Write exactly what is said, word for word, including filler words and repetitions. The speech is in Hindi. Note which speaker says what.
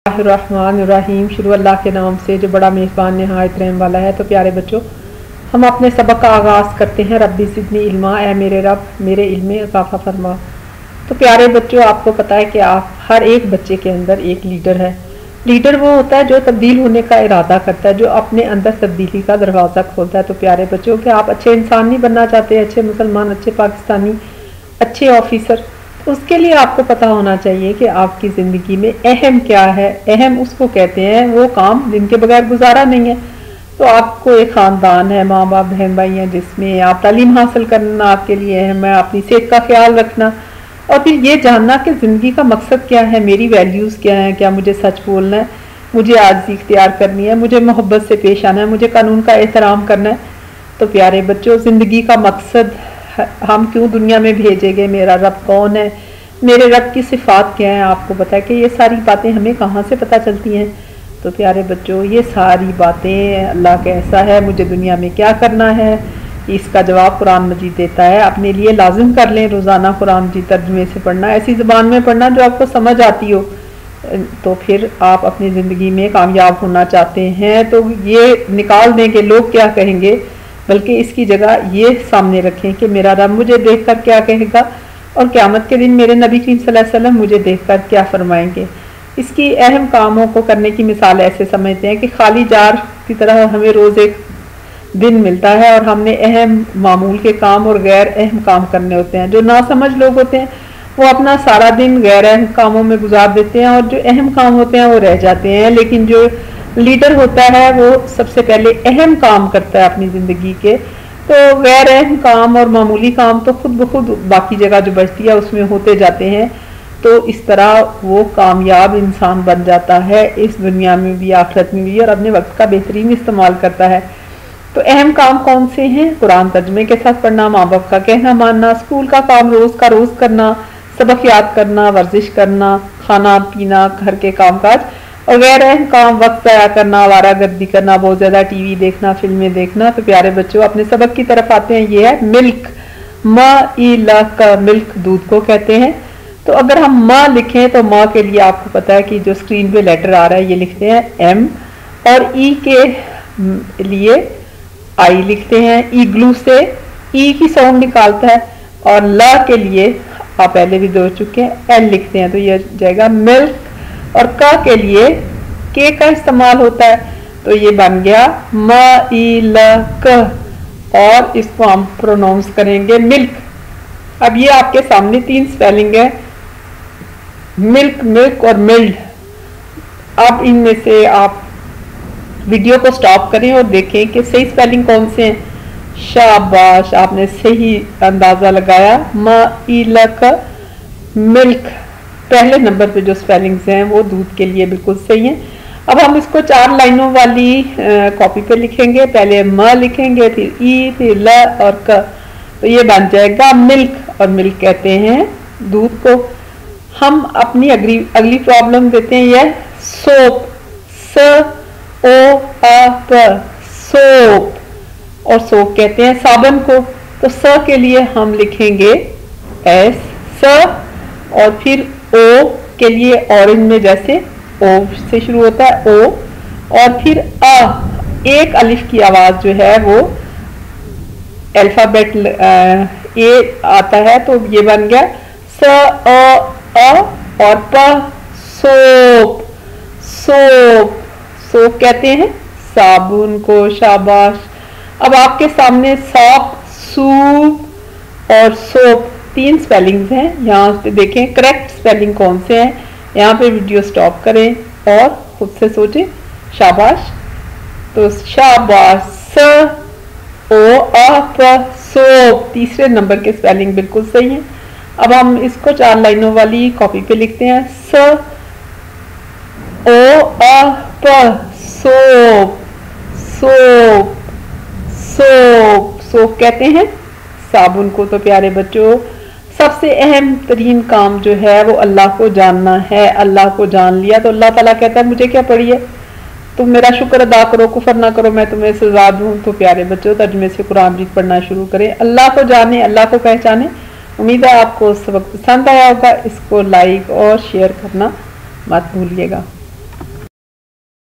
Speaker 1: रहमान शुरू अल्लाह के नाम से जो बड़ा मेज़बान नहायत रहम वाला है। तो प्यारे बच्चों, हम अपने सबक का आगाज़ करते हैं। रब्बी ज़िदनी इल्मा, ए मेरे रब मेरे इल्म में इजाफ़ा फरमा। तो प्यारे बच्चों, आपको पता है कि आप हर एक बच्चे के अंदर एक लीडर है। लीडर वो होता है जो तब्दील होने का इरादा करता है, जो अपने अंदर तब्दीली का दरवाज़ा खोलता है। तो प्यारे बच्चों, कि आप अच्छे इंसान नहीं बनना चाहते, अच्छे मुसलमान, अच्छे पाकिस्तानी, अच्छे ऑफिसर, उसके लिए आपको पता होना चाहिए कि आपकी ज़िंदगी में अहम क्या है। अहम उसको कहते हैं वो काम जिनके बगैर गुजारा नहीं है। तो आपको एक ख़ानदान है, माँ बाप बहन भाई हैं, जिसमें आप तालीम हासिल करना आपके लिए अहम है, अपनी सेहत का ख्याल रखना, और फिर ये जानना कि ज़िंदगी का मकसद क्या है, मेरी वैल्यूज़ क्या हैं, क्या मुझे सच बोलना है, मुझे आजिज़ी इख्तियार करनी है, मुझे मोहब्बत से पेश आना है, मुझे कानून का एहतराम करना है। तो प्यारे बच्चों, ज़िंदगी का मकसद, हम क्यों दुनिया में भेजे गए, मेरा रब कौन है, मेरे रब की सिफ़ात क्या है, आपको पता है कि ये सारी बातें हमें कहाँ से पता चलती हैं। तो प्यारे बच्चों, ये सारी बातें अल्लाह कैसा है, मुझे दुनिया में क्या करना है, इसका जवाब कुरान मजीद देता है। अपने लिए लाजिम कर लें रोज़ाना कुरान मजीद तर्जुमे से पढ़ना, ऐसी ज़बान में पढ़ना जो आपको समझ आती हो। तो फिर आप अपनी ज़िंदगी में कामयाब होना चाहते हैं तो ये निकाल दें कि लोग क्या कहेंगे, बल्कि इसकी जगह ये सामने रखें कि मेरा रब मुझे देख कर क्या कहेगा, और क़यामत के दिन मेरे नबी करीम सल्लल्लाहु अलैहि वसल्लम मुझे देखकर क्या फरमाएंगे। इसकी अहम कामों को करने की मिसाल ऐसे समझते हैं कि खाली जार की तरह हमें रोज़ एक दिन मिलता है और हमने अहम मामूल के काम और गैर अहम काम करने होते हैं। जो नासमझ लोग होते हैं वो अपना सारा दिन गैर अहम कामों में गुजार देते हैं, और जो अहम काम होते हैं वो रह जाते हैं। लेकिन जो लीडर होता है वो सबसे पहले अहम काम करता है अपनी ज़िंदगी के। तो गैर अहम काम और मामूली काम तो खुद ब खुद बाकी जगह जो बचती है उसमें होते जाते हैं। तो इस तरह वो कामयाब इंसान बन जाता है, इस दुनिया में भी आखिरत में भी, और अपने वक्त का बेहतरीन इस्तेमाल करता है। तो अहम काम कौन से हैं? कुरान तर्जुमे के साथ पढ़ना, माँ बाप का कहना मानना, स्कूल का काम रोज़ का रोज़ करना, सबक याद करना, वर्जिश करना, खाना पीना, घर के काम काज, और गैर अहम काम वक्त ज़ाया करना, आवारागर्दी करना, बहुत ज़्यादा टीवी देखना, फिल्में देखना। तो प्यारे बच्चों, अपने सबक की तरफ आते हैं। ये है मिल्क, माँ ई ला का मिल्क, दूध को कहते हैं। तो अगर हम माँ लिखें तो माँ के लिए आपको पता है कि जो स्क्रीन पे लेटर आ रहा है ये लिखते हैं एम, और ई के लिए आई लिखते हैं, ईग्लू से ई की साउंड निकालता है, और ला के लिए आप पहले भी दो चुके हैं, एल लिखते हैं, तो ये जाएगा मिल्क। और का के लिए के का इस्तेमाल होता है, तो ये बन गया म ई ल क, और इसको हम प्रोनाउंस करेंगे मिल्क। अब ये आपके सामने तीन स्पेलिंग है, मिल्क, मिल्क और मिल्ड। अब इनमें से आप वीडियो को स्टॉप करें और देखें कि सही स्पेलिंग कौन से हैं। शाबाश, आपने सही अंदाज़ा लगाया। म ई ल क मिल्क, पहले नंबर पे जो स्पेलिंग्स हैं वो दूध के लिए बिल्कुल सही हैं। अब हम इसको चार लाइनों वाली कॉपी पे लिखेंगे। पहले म लिखेंगे, फिर ई, फिर ल और क, तो ये बन जाएगा मिल्क। और मिल्क कहते हैं दूध को। हम अपनी अगली अगली प्रॉब्लम देते हैं, यह सोप, स ओ आ प, सोप, और सोप कहते हैं साबुन को। तो स के लिए हम लिखेंगे एस, स, और फिर ओ के लिए ऑरेंज में जैसे ओ से शुरू होता है ओ, और फिर अ, एक अलिफ की आवाज जो है वो अल्फाबेट ए आता है, तो ये बन गया स अ अ और प, सोप, सोप, सोप कहते हैं साबुन को। शाबाश। अब आपके सामने सॉप, सूप और सोप, तीन स्पेलिंग्स हैं। यहाँ पे देखें करेक्ट स्पेलिंग कौन से हैं। यहाँ पे वीडियो स्टॉप करें और खुद से सोचें। शाबाश। तो शाबाश, स ओ आ प, सोप, तीसरे नंबर के स्पेलिंग बिल्कुल सही है। अब हम इसको चार लाइनों वाली कॉपी पे लिखते हैं। स ओ आ प, सोप, सोप, सोप, सोप कहते हैं साबुन को। तो प्यारे बच्चों, सबसे अहम तरीन काम जो है वो अल्लाह को जानना है। अल्लाह को जान लिया तो अल्लाह ताला कहता है मुझे क्या पड़ी है, तुम मेरा शुक्र अदा करो, कुफर ना करो, मैं तुम्हें सजा दूँ। तो प्यारे बच्चों, तर्जुमे से कुरान मजीद पढ़ना शुरू करें, अल्लाह को जाने, अल्लाह को पहचाने। उम्मीद है आपको सबक पसंद आया होगा। इसको लाइक और शेयर करना मत भूलिएगा।